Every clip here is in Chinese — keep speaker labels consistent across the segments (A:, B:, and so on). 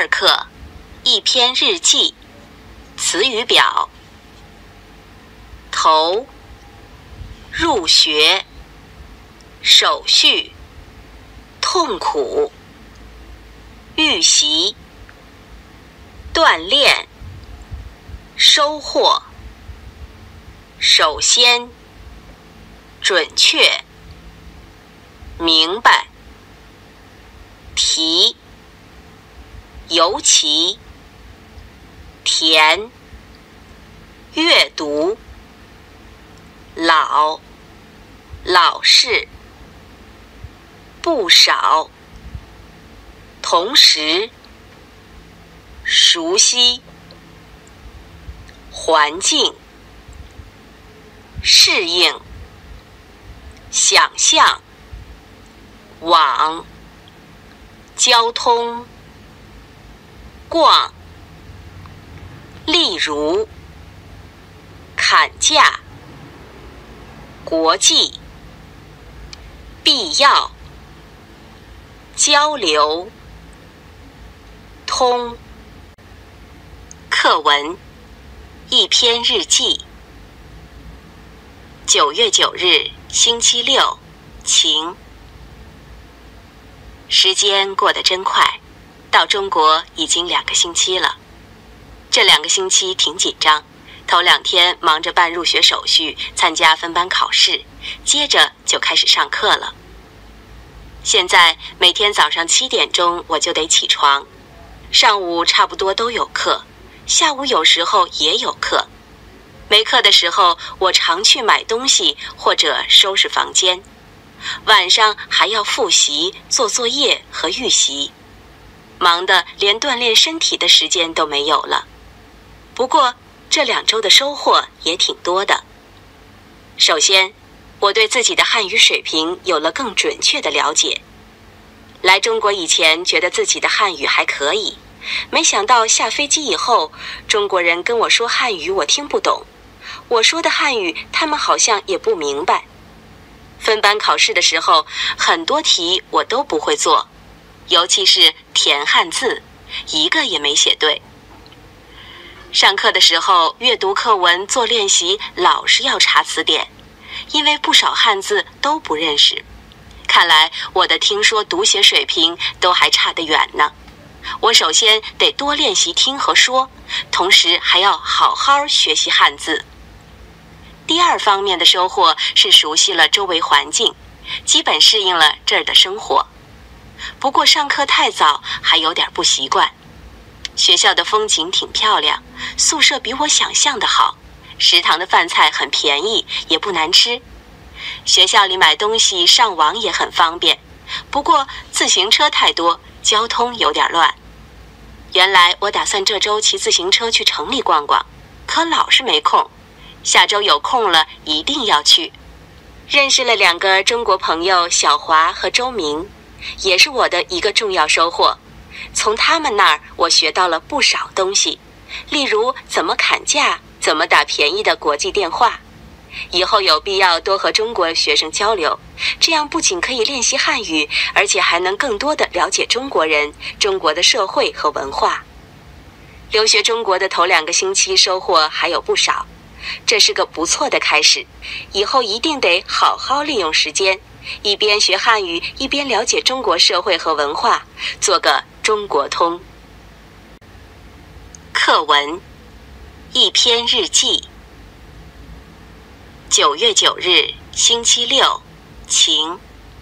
A: 2课，一篇日记，词语表。头，入学，手续，痛苦，预习，锻炼，收获，首先，准确，明白，提，尤其，填，阅读，老，老式，不少，同时，熟悉，环境，适应，想象，网，交通，逛，例如，砍价，国际，必要，交流，通。课文，一篇日记。9月9日，星期六，晴。时间过得真快，到中国已经2个星期了。这2个星期挺紧张，头2天忙着办入学手续，参加分班考试，接着就开始上课了。现在每天早上7点钟我就得起床，上午差不多都有课，下午有时候也有课。没课的时候，我常去买东西或者收拾房间。晚上还要复习、做作业和预习，忙得连锻炼身体的时间都没有了。不过这2周的收获也挺多的。首先，我对自己的汉语水平有了更准确的了解。来中国以前觉得自己的汉语还可以，没想到下飞机以后，中国人跟我说汉语我听不懂，我说的汉语他们好像也不明白。分班考试的时候，很多题我都不会做，尤其是填汉字，一个也没写对。上课的时候，阅读课文做练习，老是要查词典，因为不少汉字都不认识。看来我的听说读写水平都还差得远呢。我首先得多练习听和说，同时还要好好学习汉字。第2方面的收获是熟悉了周围环境，基本适应了这儿的生活。不过上课太早，还有点不习惯。学校的风景挺漂亮，宿舍比我想象的好，食堂的饭菜很便宜，也不难吃。学校里买东西上网也很方便，不过自行车太多，交通有点乱。原来我打算这周骑自行车去城里逛逛，可老是没空。下周有空了一定要去。认识了2个中国朋友小华和周明，也是我的一个重要收获。从他们那儿我学到了不少东西，例如怎么砍价，怎么打便宜的国际电话。以后有必要多和中国学生交流，这样不仅可以练习汉语，而且还能更多地了解中国人、中国的社会和文化。留学中国的头2个星期收获还有不少，这是个不错的开始，以后一定得好好利用时间，一边学汉语，一边了解中国社会和文化，做个中国通。课文，一篇日记。9月9日，星期六，晴。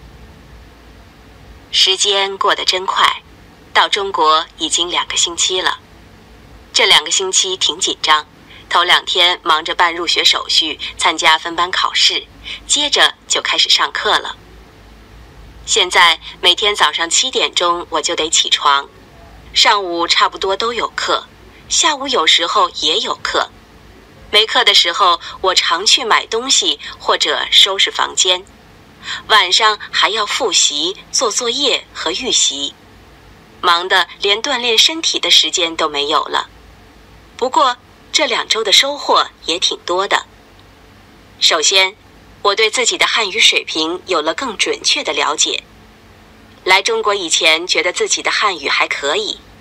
A: 时间过得真快，到中国已经2个星期了。这2个星期挺紧张，头2天忙着办入学手续，参加分班考试，接着就开始上课了。现在每天早上7点钟我就得起床，上午差不多都有课，下午有时候也有课。没课的时候，我常去买东西或者收拾房间。晚上还要复习、做作业和预习，忙得连锻炼身体的时间都没有了。不过这2周的收获也挺多的。首先，我对自己的汉语水平有了更准确的了解。来中国以前觉得自己的汉语还可以，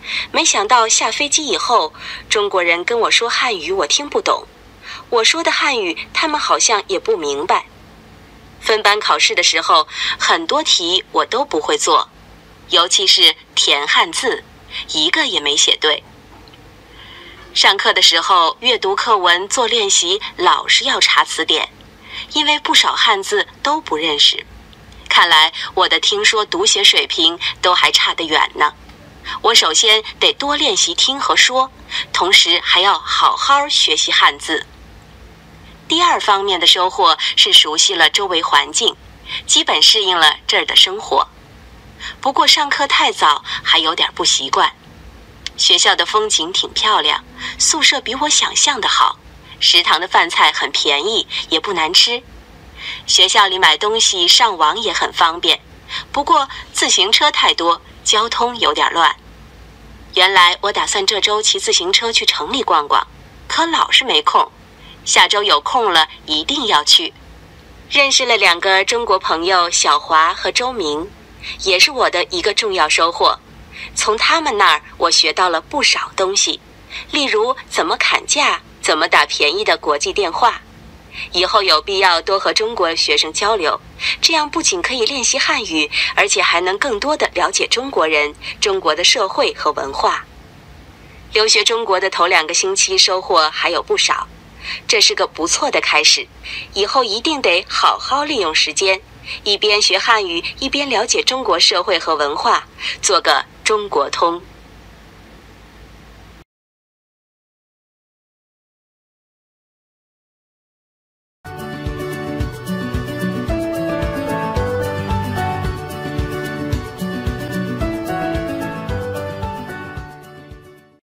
A: 没想到下飞机以后，中国人跟我说汉语，我听不懂。我说的汉语，他们好像也不明白。分班考试的时候，很多题我都不会做，尤其是填汉字，一个也没写对。上课的时候，阅读课文做练习，老是要查词典，因为不少汉字都不认识。看来我的听说读写水平都还差得远呢。我首先得多练习听和说，同时还要好好学习汉字。第二方面的收获是熟悉了周围环境，基本适应了这儿的生活。不过上课太早，还有点不习惯。学校的风景挺漂亮，宿舍比我想象的好，食堂的饭菜很便宜，也不难吃。学校里买东西上网也很方便，不过自行车太多，交通有点乱。原来我打算这周骑自行车去城里逛逛，可老是没空。下周有空了一定要去。认识了2个中国朋友小华和周明，也是我的一个重要收获。从他们那儿我学到了不少东西，例如怎么砍价，怎么打便宜的国际电话。以后有必要多和中国学生交流，这样不仅可以练习汉语，而且还能更多地了解中国人、中国的社会和文化。留学中国的头2个星期收获还有不少，这是个不错的开始，以后一定得好好利用时间，一边学汉语，一边了解中国社会和文化，做个中国通。